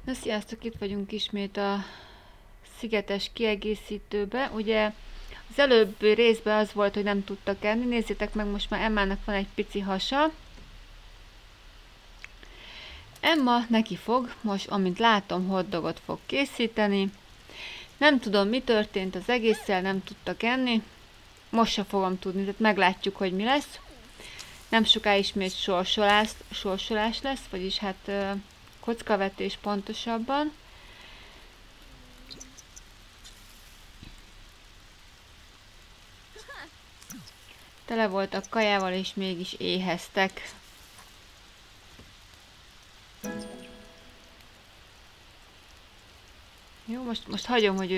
Na sziasztok, itt vagyunk ismét a szigetes kiegészítőbe. Ugye az előbbi részben az volt, hogy nem tudtak enni. Nézzétek meg, most már Emmának van egy pici hasa. Emma neki fog, most amint látom, hotdogot fog készíteni. Nem tudom, mi történt az egésszel, nem tudtak enni. Most se fogom tudni, tehát meglátjuk, hogy mi lesz. Nem soká ismét sorsolás lesz, vagyis hát kockavetés pontosabban. Tele voltak kajával, és mégis éheztek. Jó, most hagyom, hogy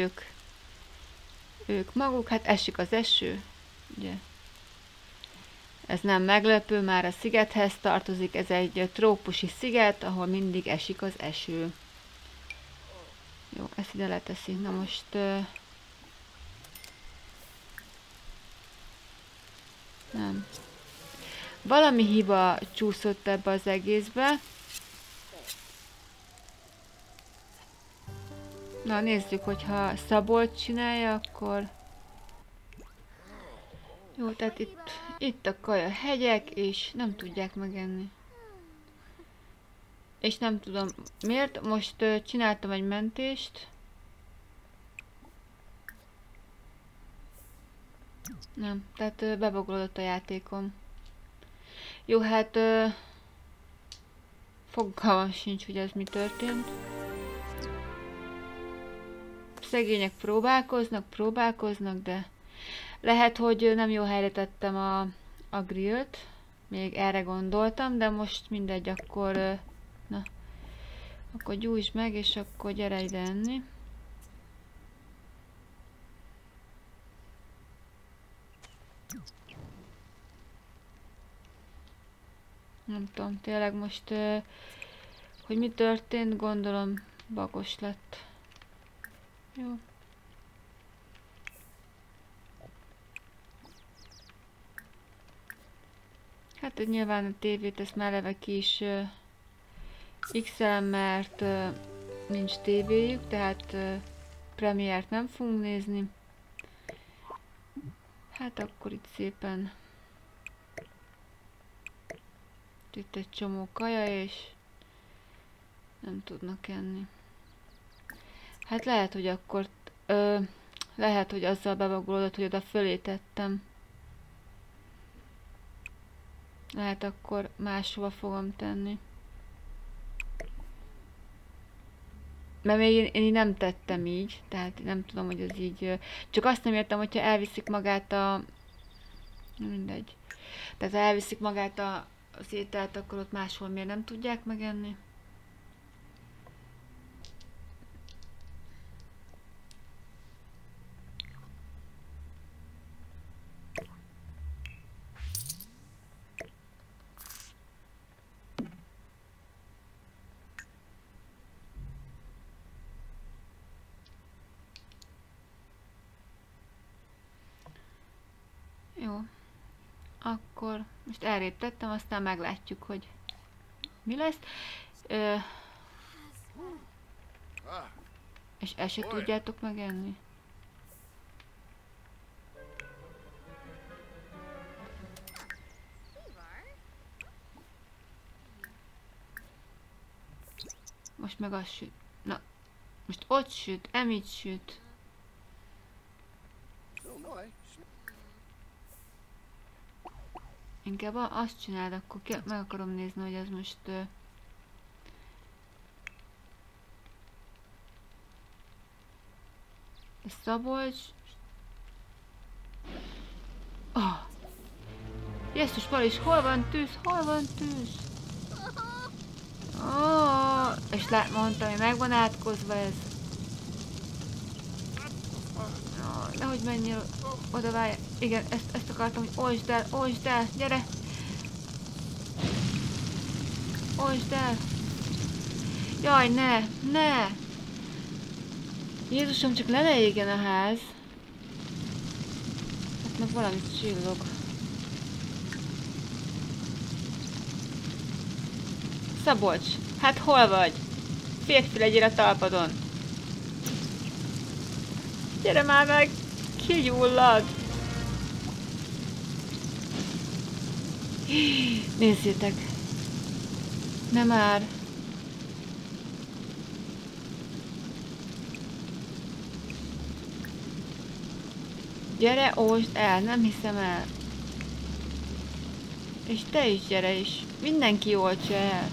ők maguk, hát esik az eső, ugye. Ez nem meglepő, már a szigethez tartozik, ez egy trópusi sziget, ahol mindig esik az eső. Jó, ezt ide leteszi. Na most... nem. Valami hiba csúszott ebbe az egészbe. Na nézzük, hogyha Szabolcs csinálja, akkor... Jó, tehát itt a kaja hegyek, és nem tudják megenni. És nem tudom miért, most csináltam egy mentést. Nem, tehát bebogolódott a játékom. Jó, hát fogalmam sincs, hogy ez mi történt. Szegények próbálkoznak, de lehet, hogy nem jó helyre tettem a grillt. Még erre gondoltam, de most mindegy, akkor na, akkor gyújtsd meg, és akkor gyere ide enni. Nem tudom, tényleg most, hogy mi történt, gondolom bagos lett. Jó. Hát nyilván a tévét ezt már eleve ki is x-elem, mert nincs tévéjük, tehát premiért nem fogunk nézni. Hát akkor itt szépen itt egy csomó kaja, és nem tudnak enni. Hát lehet, hogy akkor lehet, hogy azzal bebagolódott, hogy oda fölé tettem. Lehet, akkor máshova fogom tenni. Mert még én így nem tettem így, tehát nem tudom, hogy ez így... Csak azt nem értem, hogyha elviszik magát a... Mindegy. Tehát ha elviszik magát az ételt, akkor ott máshol miért nem tudják megenni? Jó. Akkor most elrébb tettem, aztán meglátjuk, hogy mi lesz. És ezt se tudjátok megenni? Most meg az süt. Na, most ott süt, Emit süt. Inkább azt csináld, akkor meg akarom nézni, hogy ez most... Ez Szabolcs... Oh. Jézus Maria, hol van tűz? Hol van tűz? Oh. És mondtam, hogy meg van átkozva ez. Oh, nehogy menjél oda, várj. Igen, ezt akartam, hogy olsd el, gyere! Olsd el! Jaj, ne! Jézusom, csak le ne égjen a ház. Hát meg valamit csillog. Szabolcs, hát hol vagy? Férfi legyél a talpadon. Gyere már meg! Kigyullad! Nézzétek! Nem már! Gyere, óvsd el, nem hiszem el. És te is gyere is. Mindenki oltsa el.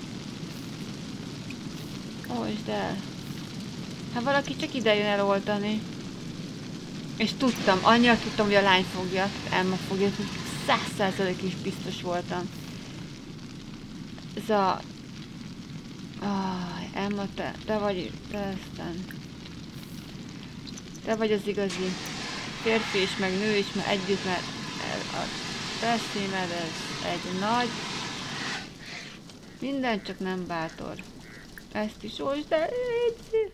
Óvsd el. Hát valaki csak ide jön eloltani. És tudtam, annyira tudtam, hogy a lány fogja, Emma fogja, hogy 100% is biztos voltam. Ez a... Emma, te vagy, te vagy az igazi férfi is, meg nő is, mert együtt, mert a te szímed, ez egy nagy... Minden csak nem bátor. Ezt is olvasd el, légy.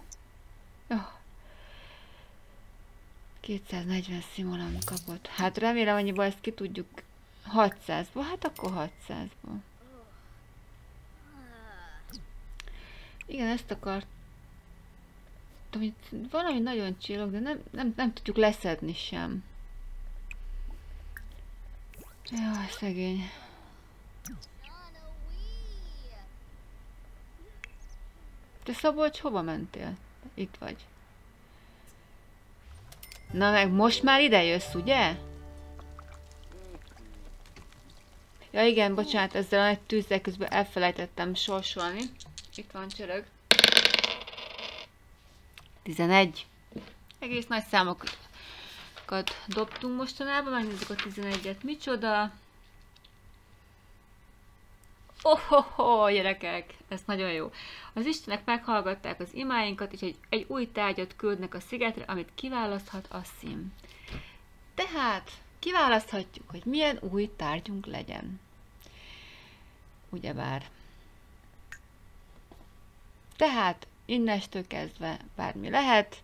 240 simolam kapott. Hát remélem annyiból ezt ki tudjuk 600-ból, hát akkor 600-ból. Igen, ezt akartam. Itt valami nagyon csillog, de nem tudjuk leszedni sem. Jaj, szegény. Te Szabolcs, hova mentél? Itt vagy. Na meg most már ide jössz, ugye? Ja igen, bocsánat, ezzel a nagy tűzzel közben elfelejtettem sorsolni. Itt van csörög. 11. Egész nagy számokat dobtunk mostanában, megnézzük a 11-et. Micsoda? Gyerekek, ez nagyon jó. Az istenek meghallgatták az imáinkat, és egy új tárgyat küldnek a szigetre, amit kiválaszthat a szím. Tehát kiválaszthatjuk, hogy milyen új tárgyunk legyen. Ugyebár. Tehát innestől kezdve bármi lehet.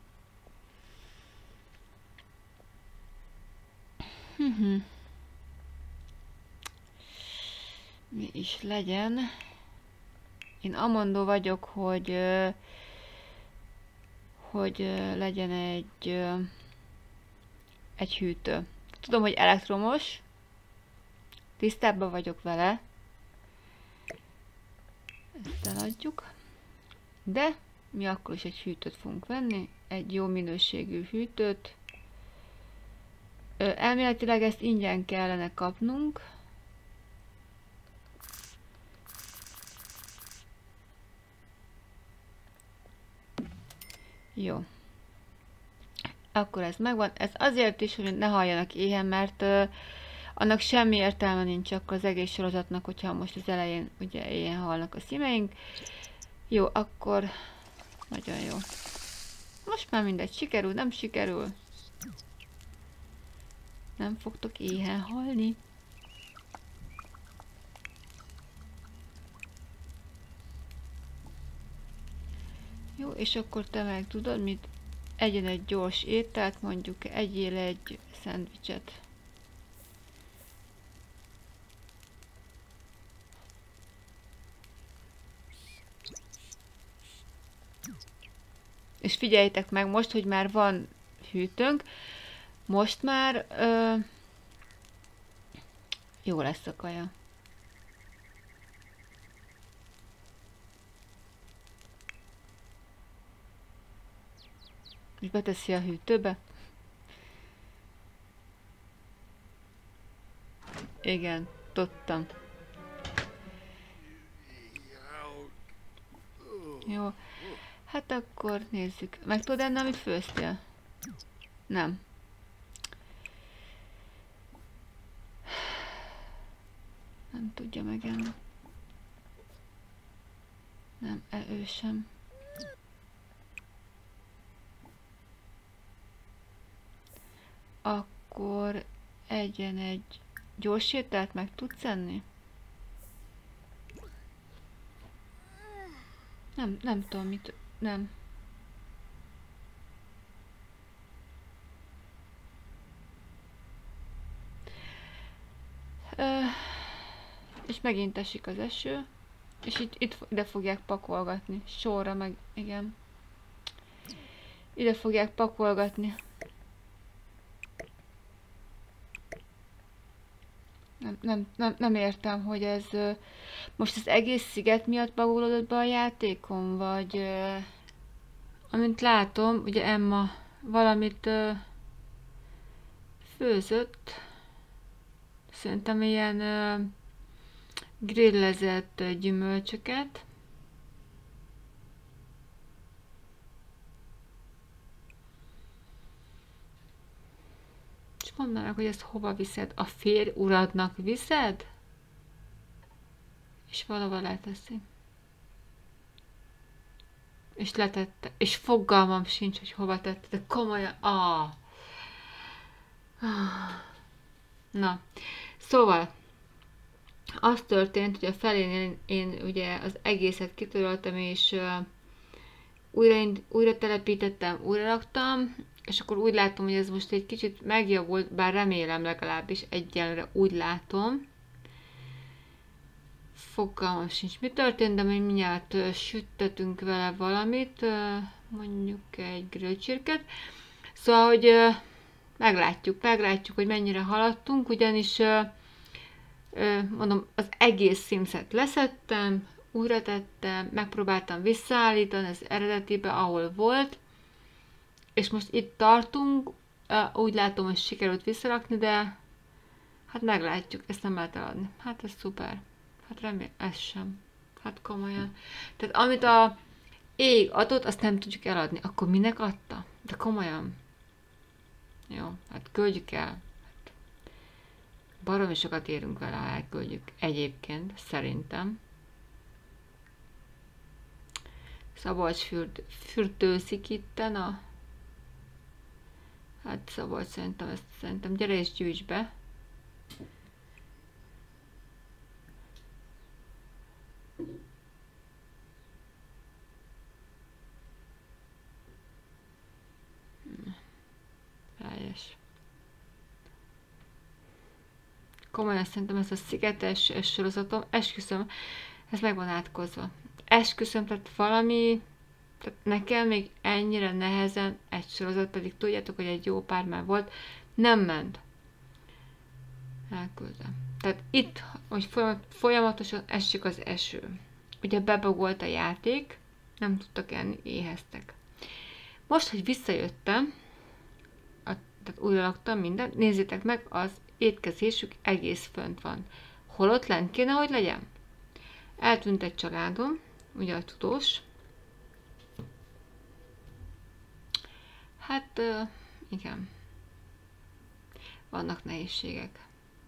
Mi is legyen. Én amondó vagyok, hogy legyen egy hűtő. Tudom, hogy elektromos. Tisztában vagyok vele. Ezt eladjuk. De mi akkor is egy hűtőt fogunk venni. Egy jó minőségű hűtőt. Elméletileg ezt ingyen kellene kapnunk. Jó. Akkor ez megvan. Ez azért is, hogy ne halljanak éhen, mert annak semmi értelme nincs akkor az egész sorozatnak, hogyha most az elején ugye éhen halnak a szímeink. Jó, akkor nagyon jó. Most már mindegy, sikerül, nem sikerül. Nem fogtok éhen halni. Jó, és akkor te meg tudod, mit? Egyen egy gyors ételt, mondjuk egyél egy szendvicset. És figyeljétek meg most, hogy már van hűtőnk, most már jó lesz a kaja. És beteszi a hűtőbe. Igen, tudtam. Jó. Hát akkor nézzük. Meg tudod enni, amit főztél? Nem. Nem tudja megenni. Nem, ő sem. Akkor egyen egy gyors ételt meg tudsz enni? Nem tudom mit... Nem. És megint esik az eső. És ide fogják pakolgatni. Sorra meg, igen. Ide fogják pakolgatni. Nem értem, hogy ez most az egész sziget miatt bagolódott be a játékon, vagy amint látom, ugye Emma valamit főzött, szerintem ilyen grillezett gyümölcsöket. És mondd meg, hogy ezt hova viszed? A férj uradnak viszed? És valahol leteszi. És letette. És fogalmam sincs, hogy hova tette. De komolyan. Na. Szóval. Az történt, hogy a felén én ugye az egészet kitöröltem, és újra telepítettem, újra raktam, és akkor úgy látom, hogy ez most egy kicsit megjavult, bár remélem legalábbis egyenlőre úgy látom. Fogalmam sincs, mi történt, de mi mindjárt süttetünk vele valamit, mondjuk egy grillcsirket. Szóval, hogy meglátjuk, hogy mennyire haladtunk, ugyanis mondom, az egész Simset leszettem, újra tettem, megpróbáltam visszaállítani az eredetibe, ahol volt, és most itt tartunk, úgy látom, hogy sikerült visszarakni, de hát meglátjuk, ezt nem lehet eladni. Hát ez szuper. Hát remélem, ez sem. Hát komolyan. Tehát amit a ég adott, azt nem tudjuk eladni. Akkor minek adta? De komolyan. Jó, hát küldjük el. Baromi sokat érünk vele, ha elküldjük. Egyébként, szerintem. Szabolcs fürdőzik itten a... Hát Szabolcs szerintem gyere és gyűjts be. Rájes. Komolyan szerintem ez a szigetes sorozatom, esküszöm, ez meg van átkozva. Esküszöm, tehát valami, tehát nekem még ennyire nehezen egy sorozat, pedig tudjátok, hogy egy jó pár már volt, nem ment. Elküldtem. Tehát itt, hogy folyamatosan esik az eső. Ugye bebagolt a játék, nem tudtak enni, éheztek. Most, hogy visszajöttem, tehát újra laktam mindent, nézzétek meg, az étkezésük egész fönt van. Holott lent kéne, hogy legyen? Eltűnt egy családom, ugye a tudós. Hát, igen. Vannak nehézségek.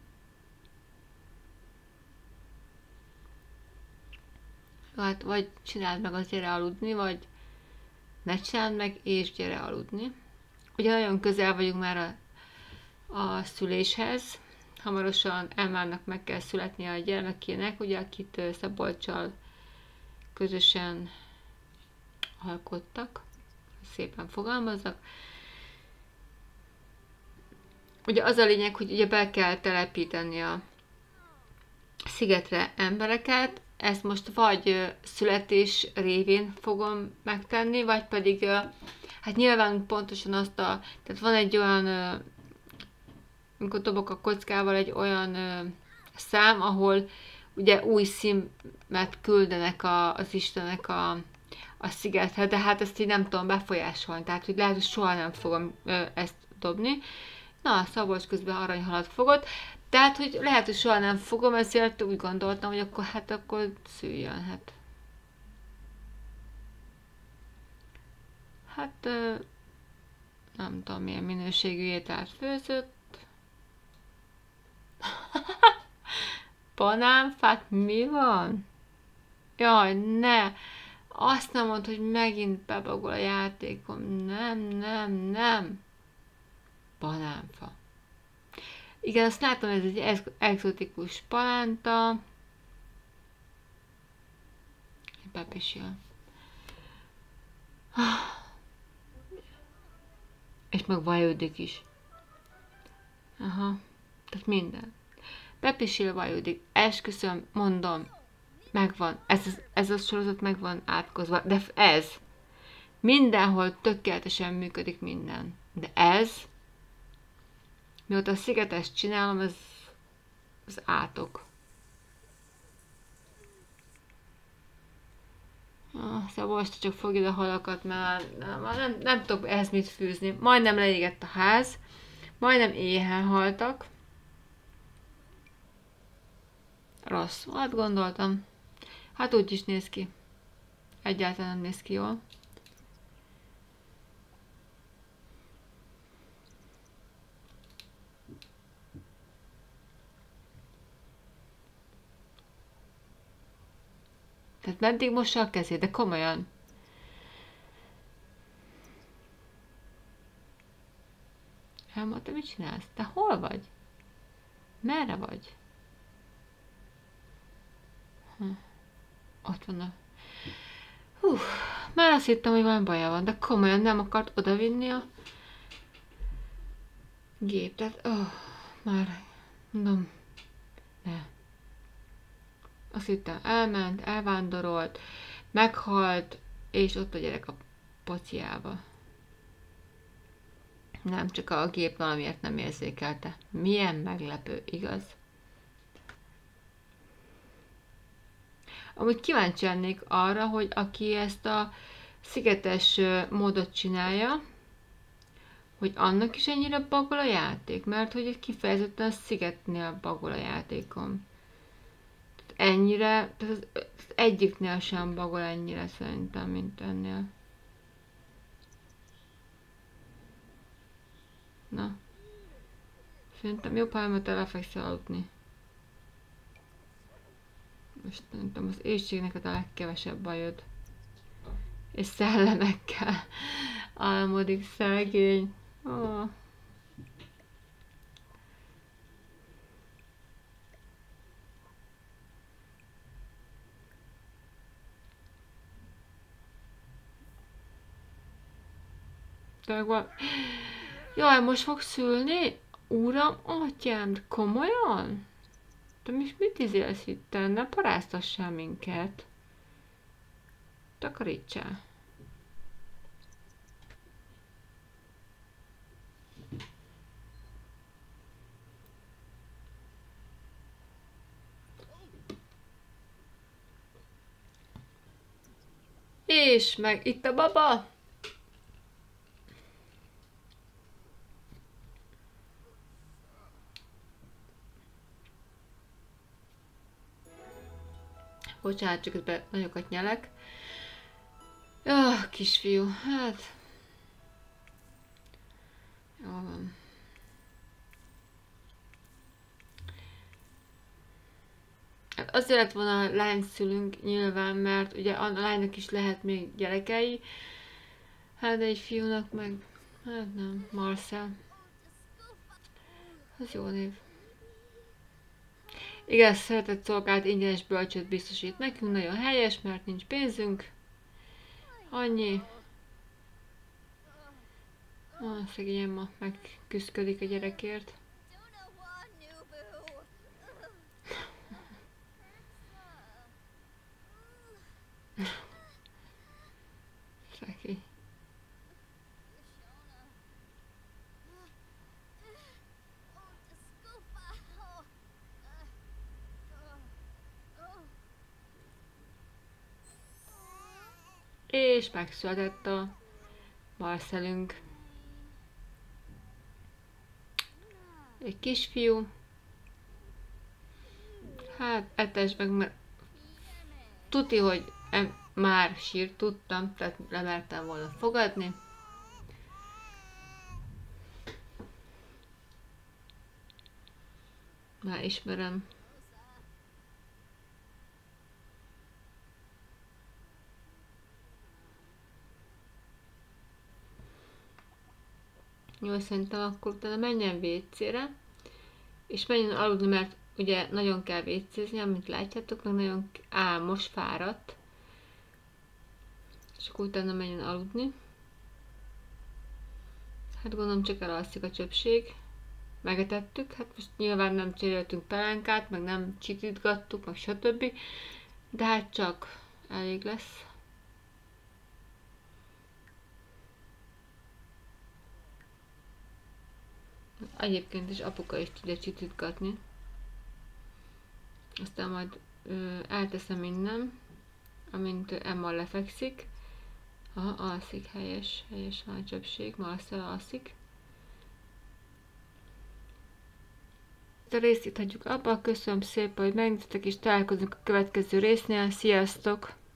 Hát vagy csináld meg, az gyere aludni, vagy ne csináld meg, és gyere aludni. Ugye nagyon közel vagyunk már a szüléshez. Hamarosan Emmának meg kell születnie a gyermekének, ugye, akit Szabolccsal közösen alkottak. Szépen fogalmazzak. Ugye az a lényeg, hogy ugye be kell telepíteni a szigetre embereket. Ezt most vagy születés révén fogom megtenni, vagy pedig hát nyilván pontosan azt tehát van egy olyan, amikor dobok a kockával, egy olyan szám, ahol ugye új szímet küldenek az istenek a szigetre, de hát ezt így nem tudom befolyásolni, tehát hogy lehet, hogy soha nem fogom ezt dobni. Na, Szabolcs közben aranyhalat fogott, tehát, hogy lehet, hogy soha nem fogom, ezért úgy gondoltam, hogy akkor szüljön, hát. Hát, nem tudom, milyen minőségű ételt főzött. Banánfát, mi van? Jaj, ne! Azt nem mondd, hogy megint bebagol a játékom. Nem. Banánfa. Igen, azt látom, ez egy egzotikus palánta. Bepisil. És meg vajődik is. Aha. Tehát minden. Bepisil, vajődik. Esküszöm, mondom. megvan. Ez a sorozat meg van átkozva. De ez mindenhol tökéletesen működik minden. De ez, mióta a Szigetest csinálom, ez az átok. Szóval most csak fogja a halakat, mert nem tudok ehhez mit fűzni. Majdnem leégett a ház, majdnem éhen haltak. Rossz, hát gondoltam. Hát úgy is néz ki. Egyáltalán nem néz ki jól. Tehát meddig mossa a kezét, de komolyan. Elma, te mit csinálsz? Te hol vagy? Merre vagy? Ott van a... Már azt hittem, hogy valami baja van, de komolyan nem akart odavinni a gép. Tehát, már mondom, ne. Azt hittem, elment, elvándorolt, meghalt, és ott a gyerek a pociába. Nem, csak a gép valamiért nem érzékelte. Milyen meglepő, igaz? Amúgy kíváncsi lennék arra, hogy aki ezt a szigetes módot csinálja, hogy annak is ennyire bagol a játék, mert hogy kifejezetten a szigetnél bagol a játékom. Tehát ennyire, tehát az egyiknél sem bagol ennyire szerintem, mint ennél. Na. Szerintem jobb, ha elmet elfekszel aludni. Most szerintem az éjségnek a legkevesebb bajod. És szellemekkel álmodik szegény. Oh. Jaj, most fog szülni? Uram, atyám, de komolyan? Te mit izélsz itt? Ne paráztassál minket. Takarítsál. És meg itt a baba. Bocsánat, csak közben nagyokat nyelek. Kisfiú, hát... Jó van. Hát azért lett volna a lány szülünk nyilván, mert ugye a lánynak is lehet még gyerekei. Hát de egy fiúnak meg... Hát nem, Marcel. Az jó név. Igen, szeretett szolgált ingyenes bölcsőt biztosít nekünk, nagyon helyes, mert nincs pénzünk. Annyi. Szegény Emma megküszködik a gyerekért. Szegény. És megszületett a Marcelünk. Egy kisfiú. Hát etes meg, mert tuti, hogy már sírt, tudtam, tehát lemertem volna fogadni. Már ismerem. Jó, szerintem akkor utána menjen WC-re, és menjen aludni, mert ugye nagyon kell WC-zni, amit látjátok, meg nagyon álmos, fáradt. És akkor utána menjen aludni. Hát gondolom csak elalszik a csöpség. Megetettük, hát most nyilván nem cseréltünk pelánkát, meg nem csitítgattuk, meg stb. De hát csak elég lesz. Egyébként is apuka is tudja csitítgatni. Aztán majd elteszem innen, amint Emma lefekszik. Aha, alszik, helyes a csöpség, Marcel alszik. Ezt a részt itt hagyjuk abba, köszönöm szépen, hogy megnéztetek, és találkozunk a következő résznél, sziasztok!